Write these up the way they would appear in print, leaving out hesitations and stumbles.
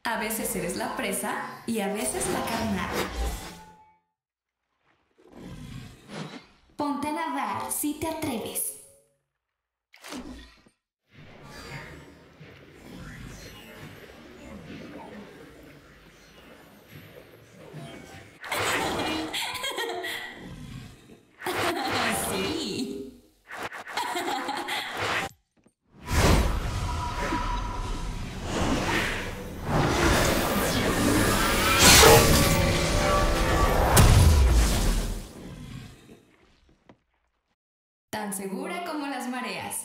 A veces eres la presa y a veces la carnada. Ponte a nadar si te atreves. Sí. Tan segura como las mareas.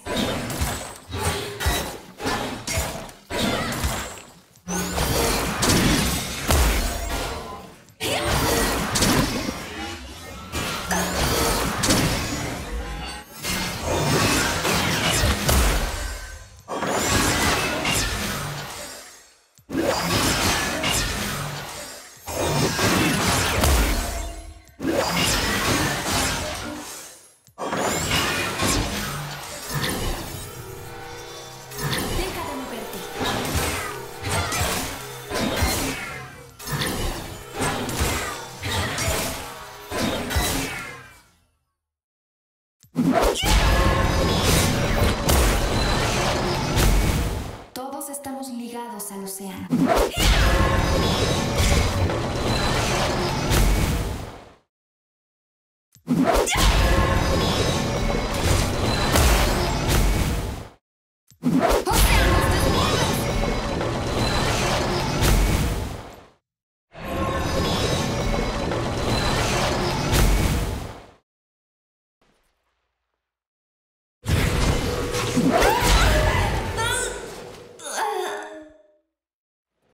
Todos estamos ligados al océano. ¡Ya!